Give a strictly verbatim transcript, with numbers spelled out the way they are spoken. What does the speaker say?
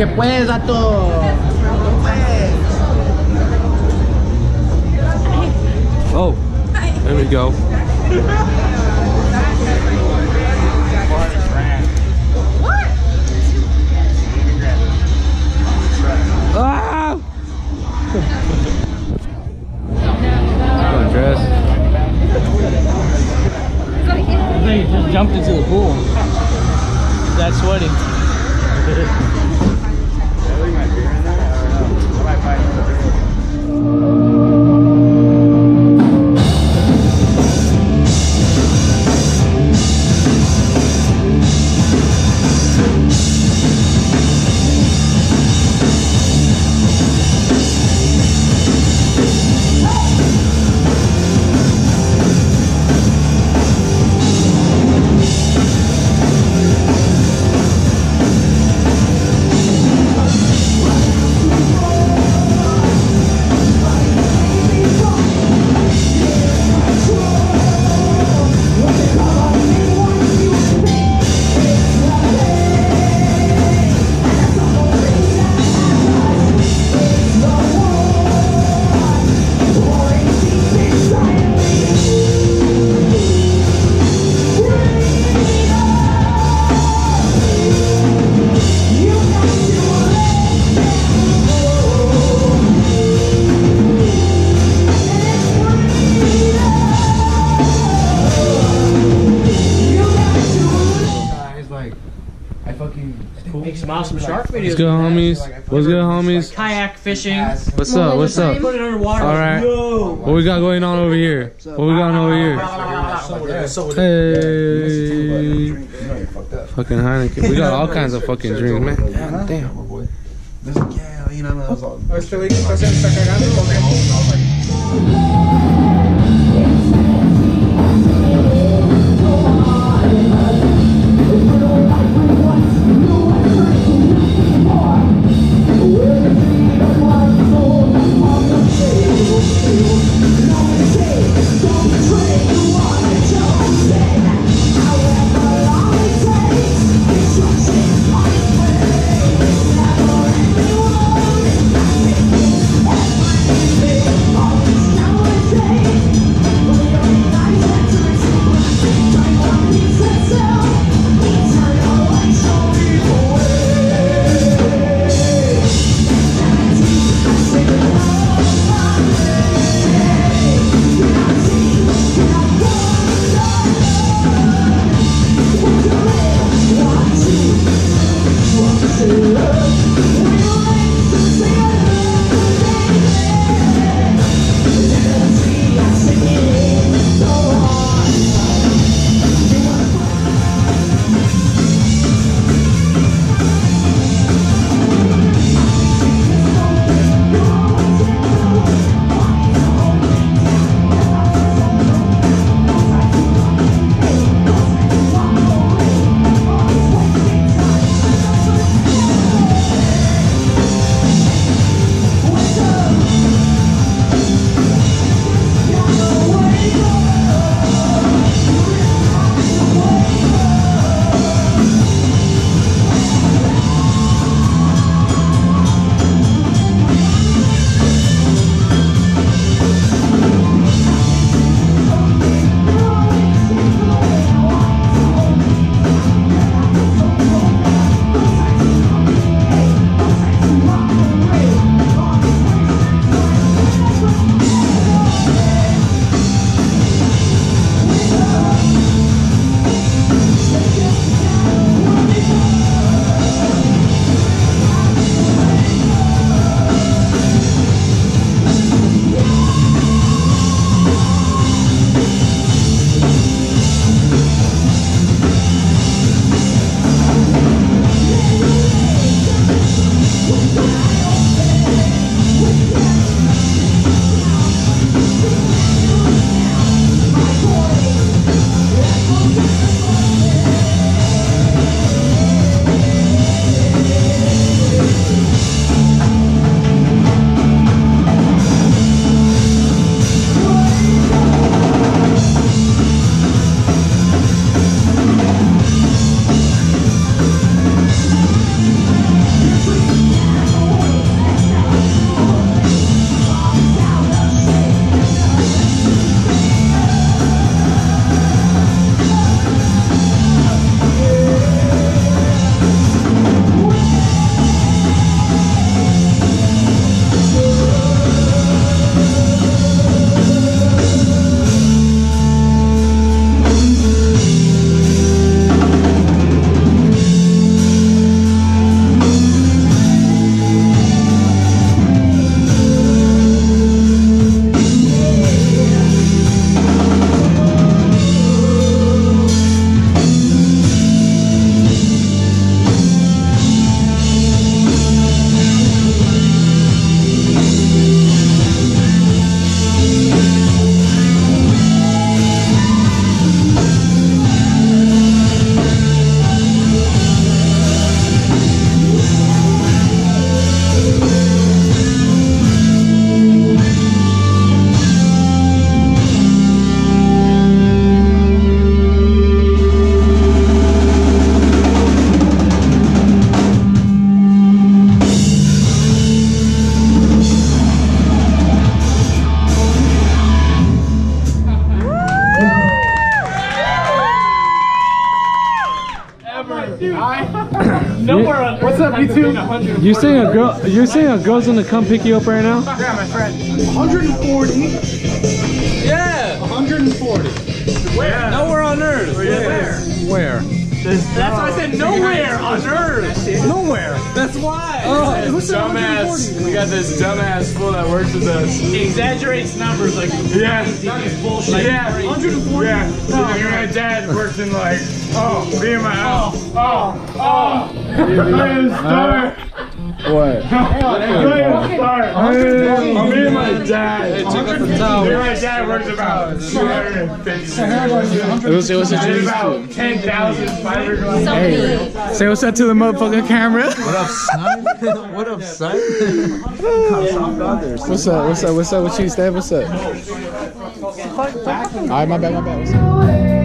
que puedes, vato. Oh, there we go. Ah! Come on, Dress. They just jumped into the pool. That's sweaty. Make some awesome shark videos. What's good, homies? What's good, homies? Kayak fishing. What's up? What's up? Put it underwater. All right. Whoa. What we got going on over here? What we got over here? Hey. Fucking Heineken. We got all kinds of fucking drinks, man. God damn. Say Nowhere on What's up, you two? You saying a girl? You're saying a girl's gonna come pick you up right now? Yeah, my friend. one hundred forty. Yeah. one hundred forty. Where? Nowhere on Earth. Where? Where? That's why I said nowhere on Earth. Nowhere. That's why. Oh, who said Dumbass. We got this dumbass fool that works with us. He exaggerates numbers like Yeah. bullshit. Yeah. one hundred forty. Yeah. So me and my dad worked in like, oh, me and my house. Oh, oh. Look at the start. What? Look at the start. Oh, me and my dad. They took us the towel. Me and my dad worked about two hundred fifty. It was. It was a There's dream. about ten thousand fibers. Hey, say what's up to the motherfucking camera. What up, son? What up, son? What's up? What's up? What's up with you, Steph? What's up? All right, my bad, my bad. What's up?